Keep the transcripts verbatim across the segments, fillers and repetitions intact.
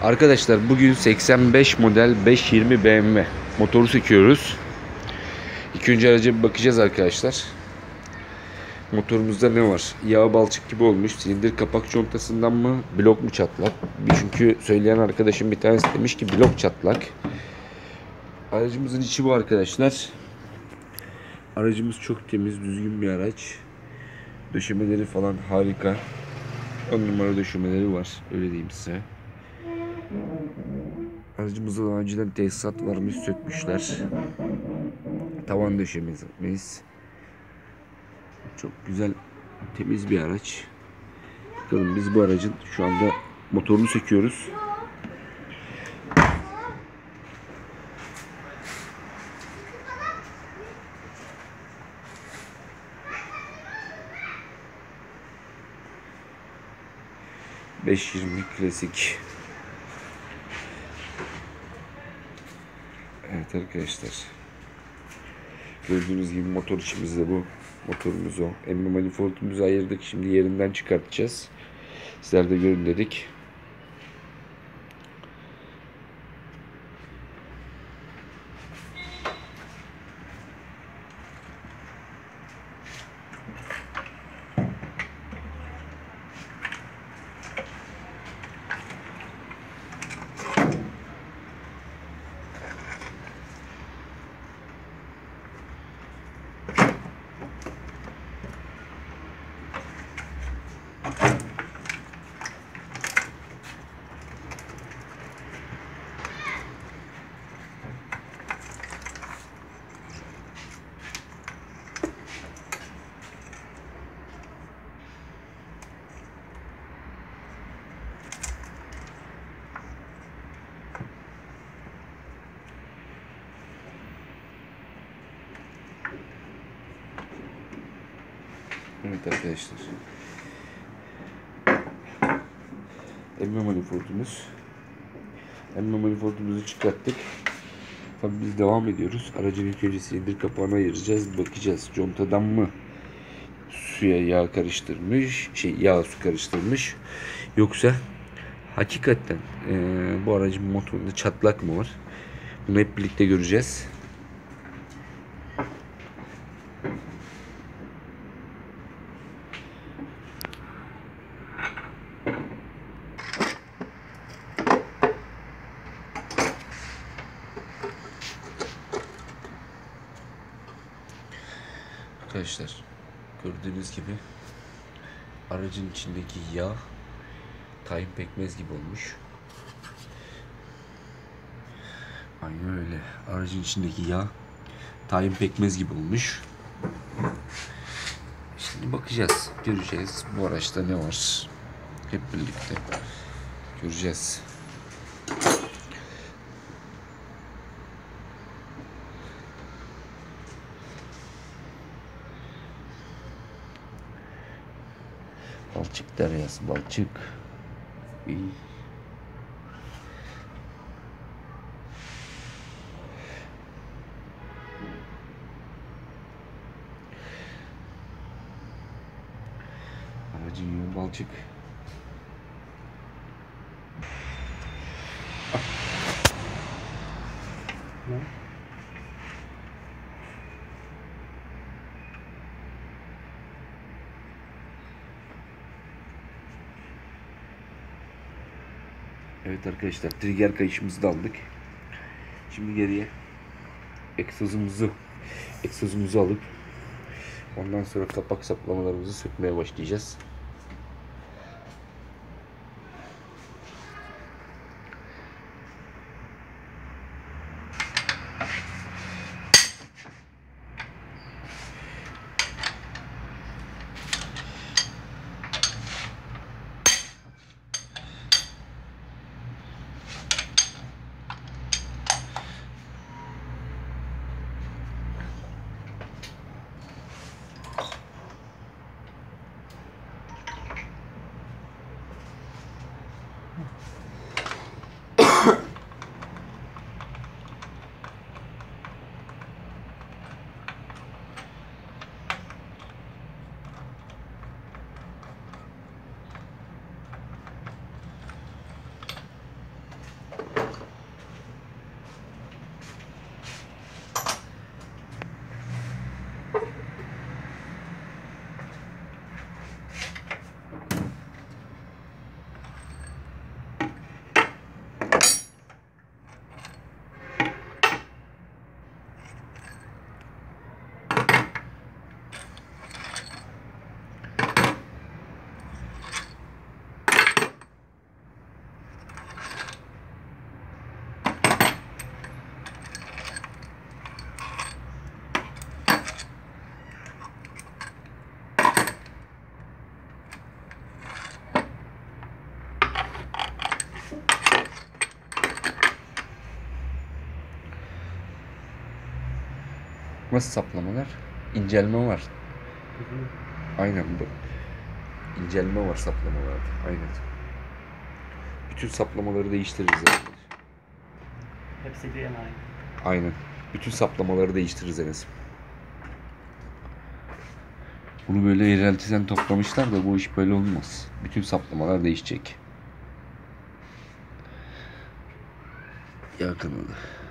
Arkadaşlar bugün seksen beş model beş yirmi B M W motoru söküyoruz. İlk önce araca bir bakacağız arkadaşlar. Motorumuzda ne var? Yağ balçık gibi olmuş. Silindir kapak contasından mı? Blok mu çatlak? Çünkü söyleyen arkadaşım bir tanesi demiş ki blok çatlak. Aracımızın içi bu arkadaşlar. Aracımız çok temiz, düzgün bir araç. Döşemeleri falan harika. on numara döşemeleri var. Öyle diyeyim size. Aracımızda daha önceden tesisat varmış, sökmüşler. Tavan döşememiz. Çok güzel, temiz bir araç. Bakalım biz bu aracın şu anda motorunu söküyoruz. beş yirmi klasik. Evet arkadaşlar. Gördüğünüz gibi motor içimizde bu. Motorumuz o. Emme manifoldumuzu ayırdık. Şimdi yerinden çıkartacağız. Sizler de görün dedik. Evet arkadaşlar. Emme manifoldumuz. Emme manifoldumuzu çıkarttık. Tabii biz devam ediyoruz. Aracın ilk önce silindir kapağını ayıracağız. Bakacağız. Contadan mı suya yağ karıştırmış, şey yağ su karıştırmış, yoksa hakikaten e, bu aracın motorunda çatlak mı var? Bunu hep birlikte göreceğiz. Arkadaşlar gördüğünüz gibi aracın içindeki yağ tahin pekmez gibi olmuş. Aynen öyle. Aracın içindeki yağ tahin pekmez gibi olmuş. Şimdi bakacağız, göreceğiz. Bu araçta ne var? Hep birlikte göreceğiz. Balçık deryası, balçık. İyi. Aracın yönü balçık. Ah. Ne? Evet arkadaşlar, trigger kayışımızı da aldık. Şimdi geriye egzozumuzu egzozumuzu alıp ondan sonra kapak saplamalarımızı sökmeye başlayacağız. Nasıl saplamalar? İncelme var. Aynen bu. İncelme var saplamalarda. Aynen. Bütün saplamaları değiştiririz yani. Hepsi bir aynı. Aynen. Bütün saplamaları değiştiririz Enes. Bunu böyle yereltiden toplamışlar da bu iş böyle olmaz. Bütün saplamalar değişecek. Yakınında.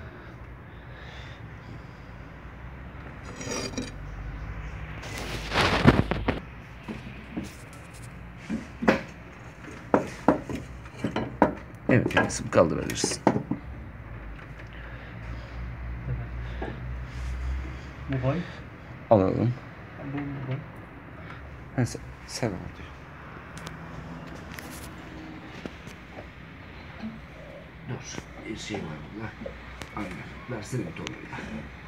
Evet Enes'im kaldırabilirsin. Bu boy. Alalım. Bu boy. Ha, sen, sen al diyor. Dur. Bir şey var burada. Aynen. Versene bir torbayı da.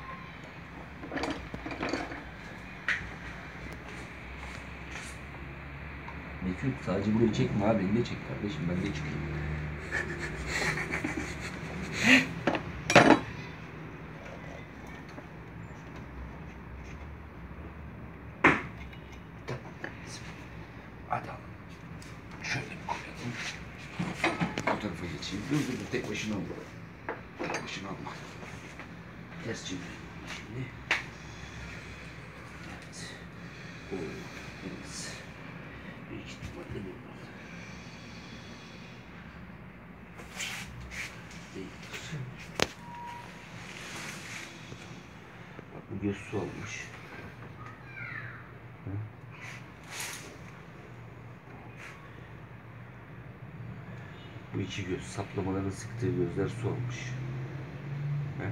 Bekir sadece burayı çekme abi. Beni de çek kardeşim. Ben de çıkayım. Hadi al. Şöyle bir koyalım. Bu tarafa geçeyim. Dur dur dur. Tek başına alma. Tek başına alma. Ters çevireyim şimdi. Evet. Oo, evet. Büyük ihtimalle bu. Değildir. Bak bu göz su almış. Hı? Bu iki göz, saplamaların sıktığı gözler su almış. He?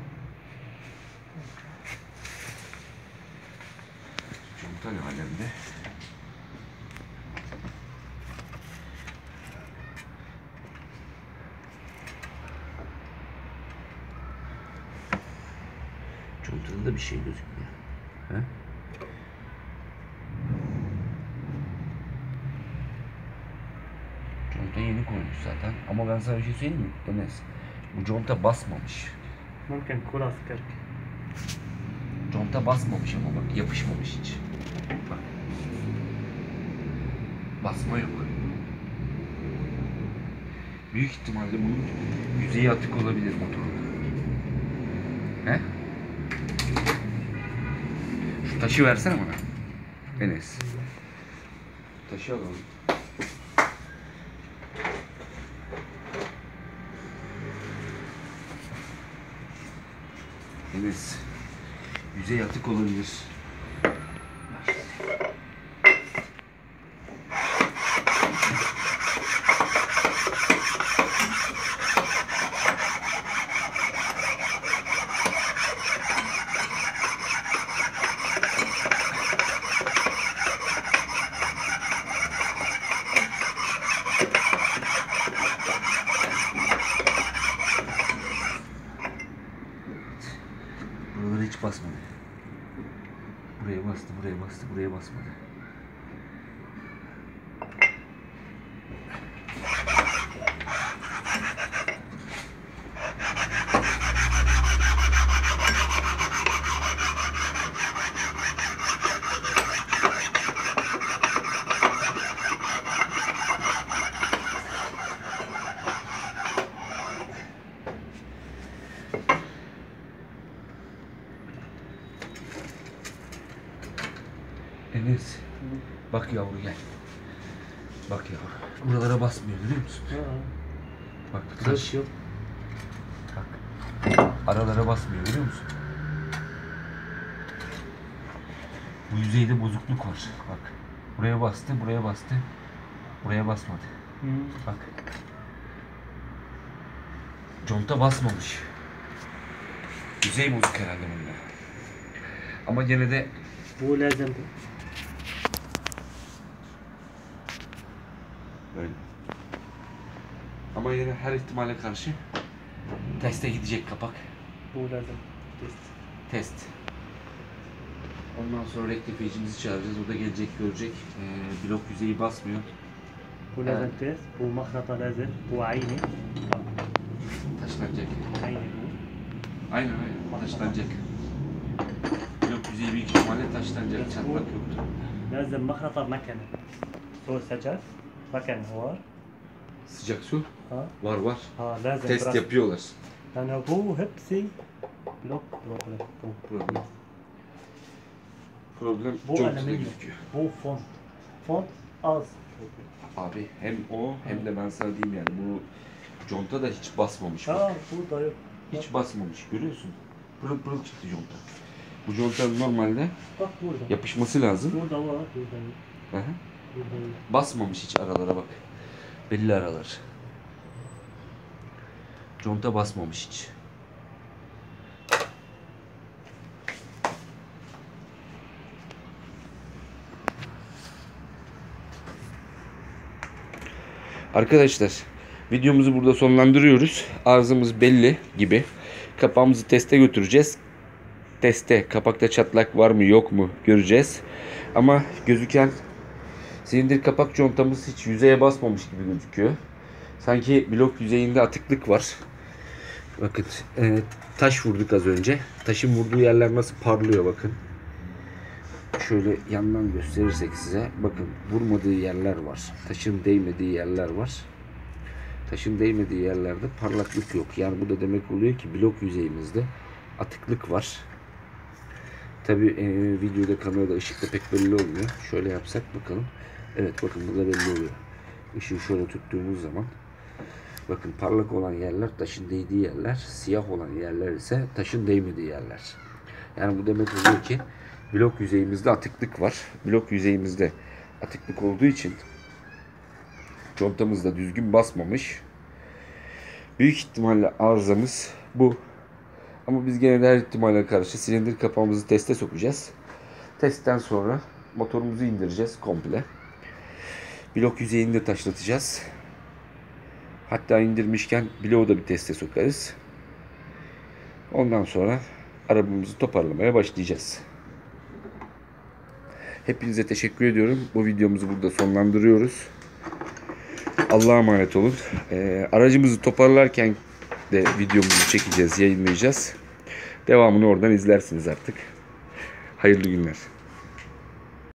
Conta ne alemde? Contada da bir şey gözükmüyor. He? Conta yeni koymuş zaten. Ama ben sana bir şey söyleyeyim mi Enes? Bu conta basmamış. Mümkün kuras kırk. Conta basmamış ama bak yapışmamış hiç. Bak. Basma yok. Büyük ihtimalle bunun yüzeyi atık olabilir motorun. He? Şu taşı versene bana. Enes. Taşı alalım. Enes. Yüzey atık olabilir. Buralara hiç basmadı. Buraya bastı, buraya bastı, buraya basmadı. Enes, bak yavru gel. Bak yavru, buralara basmıyor görüyor musun? Ha. Bak taş. Kırış yok. Bak, aralara basmıyor görüyor musun? Bu yüzeyde bozukluk var. Bak, buraya bastı, buraya bastı, buraya basmadı. Hı. Bak, conta basmamış. Yüzey bozuk herhalde bunda. Ama gene de Bu lazım. böyle. Ama yine her ihtimale karşı teste gidecek kapak. Bu lazım. Test. Test. Ondan sonra rektifiyicimizi çağıracağız. O da gelecek görecek. Ee, blok yüzeyi basmıyor. Bu lazım test. Bu mahnata lazım. Bu ayni. Taşlanacak. Ayni bu. Aynen aynen. Taşlanacak. Blok yüzeyi büyük ihtimalle taşlanacak, çatlak yoktu. لازم مخرطة مكنة. صور سجل مكنة var. Sıcak su Ha. var var. Ha lazım. Test biraz- yapıyorlar. Yani bu hepsi blok problem. Bu. Problem. Problem Bu contada alüminyum. gözüküyor. Bu font. Font az. Abi hem o hem de ben sana diyeyim yani bu conta da hiç basmamış. Bak. Ha bu da yok. Hiç basmamış görüyorsun. Pırıl pırıl çıktı conta. Bu contanın normalde Bak burada. yapışması lazım. Burada var. Burada yok. Hı hı. Burada yok. Basmamış hiç aralara bak. Belli aralar. Conta basmamış hiç. Arkadaşlar videomuzu burada sonlandırıyoruz. Arızamız belli gibi. Kapağımızı teste götüreceğiz. Teste kapakta çatlak var mı yok mu göreceğiz. Ama gözüken silindir kapak contamız hiç yüzeye basmamış gibi gözüküyor. Sanki blok yüzeyinde atıklık var. Bakın e, taş vurduk az önce. Taşın vurduğu yerler nasıl parlıyor bakın. Şöyle yandan gösterirsek size bakın vurmadığı yerler var. Taşın değmediği yerler var. Taşın değmediği yerlerde parlaklık yok. Yani bu da demek oluyor ki blok yüzeyimizde atıklık var. Tabi e, videoda kamerada ışıkta pek belli olmuyor. Şöyle yapsak bakalım. Evet bakın burada belli oluyor. Işığı şöyle tuttuğumuz zaman bakın parlak olan yerler taşın değdiği yerler, siyah olan yerler ise taşın değmediği yerler. Yani bu demek oluyor ki blok yüzeyimizde atıklık var. Blok yüzeyimizde atıklık olduğu için contamız da düzgün basmamış. Büyük ihtimalle arızamız bu. Ama biz gene de her ihtimale karşı silindir kapağımızı teste sokacağız. Testten sonra motorumuzu indireceğiz komple. Blok yüzeyini de taşlatacağız. Hatta indirmişken bloğu da bir teste sokarız. Ondan sonra arabamızı toparlamaya başlayacağız. Hepinize teşekkür ediyorum. Bu videomuzu burada sonlandırıyoruz. Allah'a emanet olun. Ee, aracımızı toparlarken de videomuzu çekeceğiz, yayınlayacağız. Devamını oradan izlersiniz artık. Hayırlı günler.